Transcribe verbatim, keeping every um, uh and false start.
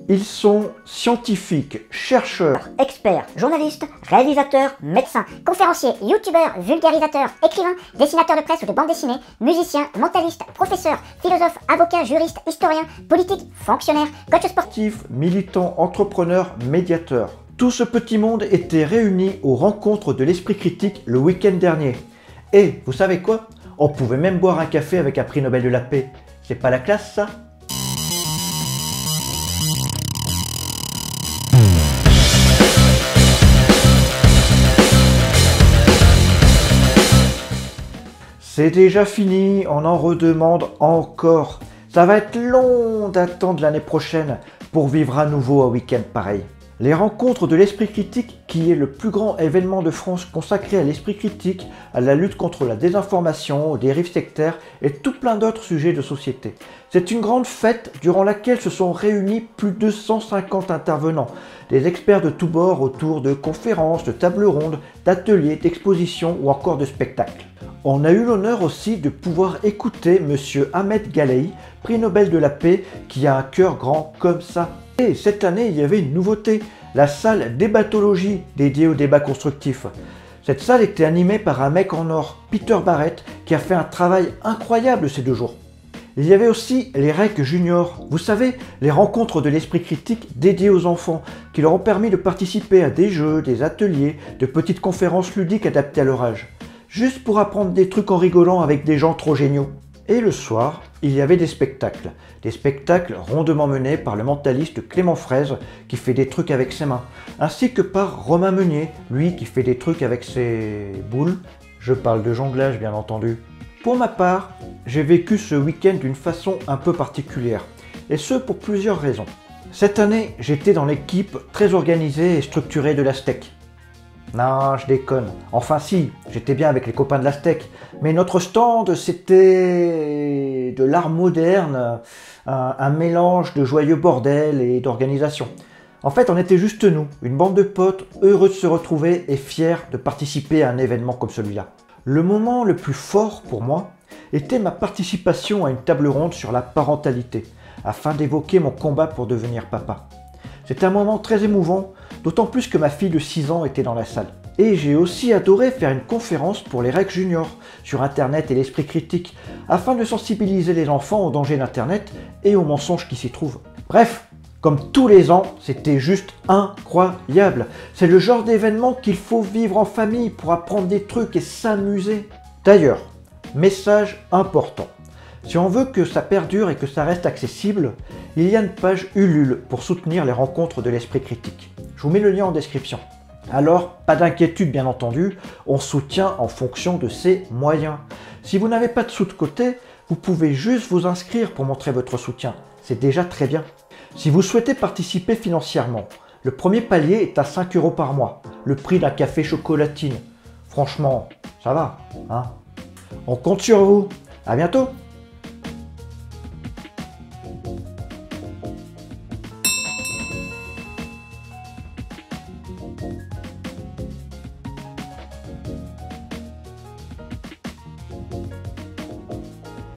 Ils sont scientifiques, chercheurs, Experts, journalistes, réalisateurs, médecins, conférenciers, youtubeurs, vulgarisateurs, écrivains, dessinateurs de presse ou de bande dessinée, musiciens, mentalistes, professeurs, philosophes, avocats, juristes, historiens, politiques, fonctionnaires, coachs sportifs. sportifs, militants, entrepreneurs, médiateurs. Tout ce petit monde était réuni aux rencontres de l'Esprit Critique le week-end dernier. Et vous savez quoi? On pouvait même boire un café avec un prix Nobel de la paix. C'est pas la classe, ça? C'est déjà fini, on en redemande encore. Ça va être long d'attendre l'année prochaine pour vivre à nouveau un week-end pareil. Les rencontres de l'Esprit Critique, qui est le plus grand événement de France consacré à l'esprit critique, à la lutte contre la désinformation, aux dérives sectaires et tout plein d'autres sujets de société. C'est une grande fête durant laquelle se sont réunis plus de cent cinquante intervenants, des experts de tous bords autour de conférences, de tables rondes, d'ateliers, d'expositions ou encore de spectacles. On a eu l'honneur aussi de pouvoir écouter Monsieur Ahmed Galeï, prix Nobel de la paix, qui a un cœur grand comme ça. Et cette année, il y avait une nouveauté, la salle Débatologie, dédiée au débat constructif. Cette salle était animée par un mec en or, Peter Barrett, qui a fait un travail incroyable ces deux jours. Il y avait aussi les R E C Junior, vous savez, les rencontres de l'esprit critique dédiées aux enfants, qui leur ont permis de participer à des jeux, des ateliers, de petites conférences ludiques adaptées à leur âge. Juste pour apprendre des trucs en rigolant avec des gens trop géniaux. Et le soir, il y avait des spectacles. Des spectacles rondement menés par le mentaliste Clément Fraise, qui fait des trucs avec ses mains, ainsi que par Romain Meunier, lui qui fait des trucs avec ses boules. Je parle de jonglage, bien entendu. Pour ma part, j'ai vécu ce week-end d'une façon un peu particulière, et ce pour plusieurs raisons. Cette année, j'étais dans l'équipe très organisée et structurée de l'Aztec. Non, je déconne. Enfin si, j'étais bien avec les copains de l'Aztec. Mais notre stand, c'était de l'art moderne, un, un mélange de joyeux bordel et d'organisation. En fait, on était juste nous, une bande de potes, heureux de se retrouver et fiers de participer à un événement comme celui-là. Le moment le plus fort pour moi était ma participation à une table ronde sur la parentalité, afin d'évoquer mon combat pour devenir papa. C'est un moment très émouvant, d'autant plus que ma fille de six ans était dans la salle. Et j'ai aussi adoré faire une conférence pour les R E C Junior sur Internet et l'esprit critique, afin de sensibiliser les enfants aux dangers d'Internet et aux mensonges qui s'y trouvent. Bref, comme tous les ans, c'était juste incroyable. C'est le genre d'événement qu'il faut vivre en famille pour apprendre des trucs et s'amuser. D'ailleurs, message important. Si on veut que ça perdure et que ça reste accessible, il y a une page Ulule pour soutenir les rencontres de l'esprit critique. Je vous mets le lien en description. Alors, pas d'inquiétude bien entendu, on soutient en fonction de ses moyens. Si vous n'avez pas de sous de côté, vous pouvez juste vous inscrire pour montrer votre soutien. C'est déjà très bien. Si vous souhaitez participer financièrement, le premier palier est à cinq euros par mois, le prix d'un café chocolatine. Franchement, ça va, hein? On compte sur vous. À bientôt!